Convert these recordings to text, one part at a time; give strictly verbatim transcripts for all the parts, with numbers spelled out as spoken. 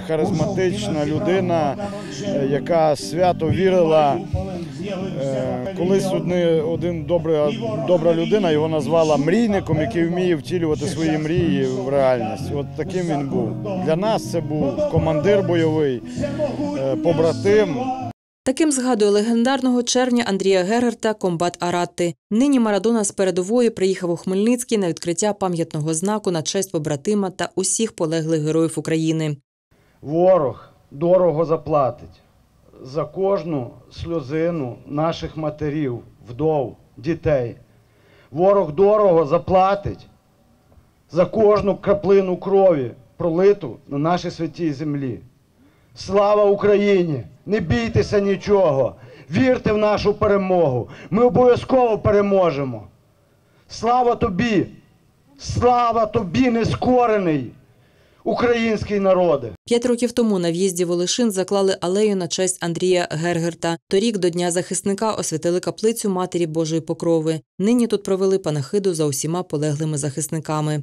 харизматична людина, яка свято вірила. Колись один добра, добра людина його назвала мрійником, який вміє втілювати свої мрії в реальність. От таким він був. Для нас це був командир бойовий, побратим. Таким згадує легендарного червня Андрія Гергерта комбат Аратти. Нині Марадона з передової приїхав у Хмельницький на відкриття пам'ятного знаку на честь побратима та усіх полеглих героїв України. Ворог дорого заплатить за кожну сльозину наших матерів, вдов, дітей. Ворог дорого заплатить за кожну краплину крові, пролиту на нашій святій землі. Слава Україні! Не бійтеся нічого! Вірте в нашу перемогу! Ми обов'язково переможемо! Слава тобі! Слава тобі, нескорений український народе! П'ять років тому на в'їзді в Олешин заклали алею на честь Андрія Гергерта. Торік до Дня захисника освятили каплицю Матері Божої Покрови. Нині тут провели панахиду за усіма полеглими захисниками.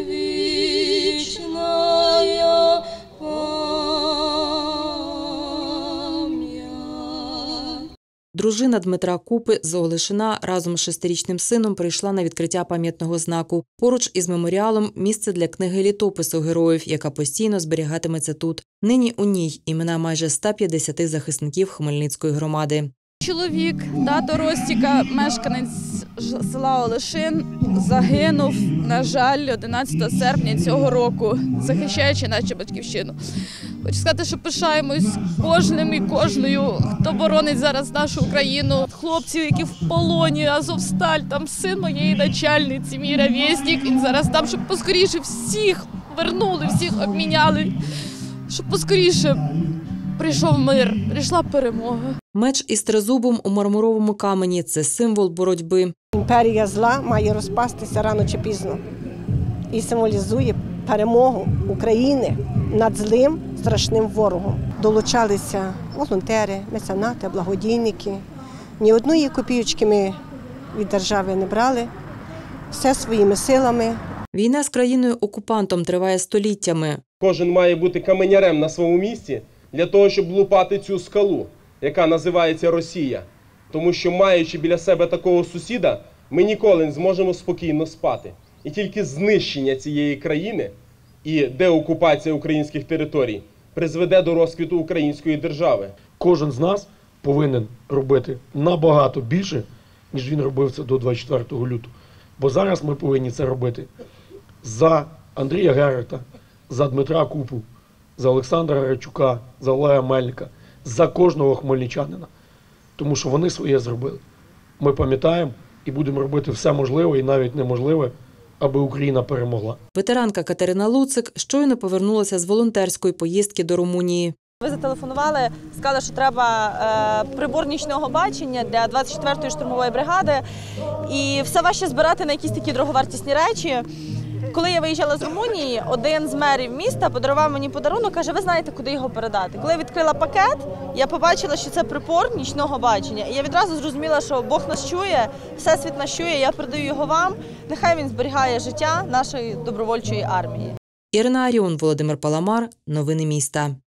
Дружина Дмитра Купи з Олешина разом з шестирічним сином прийшла на відкриття пам'ятного знаку. Поруч із меморіалом – місце для книги літопису героїв, яка постійно зберігатиметься тут. Нині у ній імена майже ста п'ятдесяти захисників Хмельницької громади. Чоловік, тато Ростіка, мешканець села Олешин, загинув, на жаль, одинадцятого серпня цього року, захищаючи нашу батьківщину. Хочу сказати, що пишаємось кожним і кожною, хто боронить зараз нашу Україну. Хлопців, які в полоні, Азовсталь, там син моєї начальниці, мій ровесник, він зараз там, щоб поскоріше всіх вернули, всіх обміняли, щоб поскоріше прийшов мир, прийшла перемога. Меч із тризубом у мармуровому камені – це символ боротьби. Імперія зла має розпастися рано чи пізно і символізує перемогу України над злим, страшним ворогом. Долучалися волонтери, меценати, благодійники. Ні одної копійочки ми від держави не брали, все своїми силами. Війна з країною-окупантом триває століттями. Кожен має бути каменярем на своєму місці для того, щоб лупати цю скалу, яка називається Росія. Тому що, маючи біля себе такого сусіда, ми ніколи не зможемо спокійно спати. І тільки знищення цієї країни і деокупація українських територій призведе до розквіту української держави. Кожен з нас повинен робити набагато більше, ніж він робив це до двадцять четвертого лютого. Бо зараз ми повинні це робити за Андрія Гергерта, за Дмитра Купу, за Олександра Гречука, за Олега Мельника, за кожного хмельничанина. Тому що вони своє зробили. Ми пам'ятаємо і будемо робити все можливе і навіть неможливе, аби Україна перемогла. Ветеранка Катерина Луцик щойно повернулася з волонтерської поїздки до Румунії. Ви зателефонували, сказали, що треба е, прибор нічного бачення для двадцять четвертої штурмової бригади. І все важче збирати на якісь такі дороговартісні речі. Коли я виїжджала з Румунії, один з мерів міста подарував мені подарунок, каже, ви знаєте, куди його передати. Коли я відкрила пакет, я побачила, що це прибор нічного бачення. І я відразу зрозуміла, що Бог нас чує, Всесвіт нас чує, я передаю його вам. Нехай він зберігає життя нашої добровольчої армії. Ірина Аріон, Володимир Паламар. Новини міста.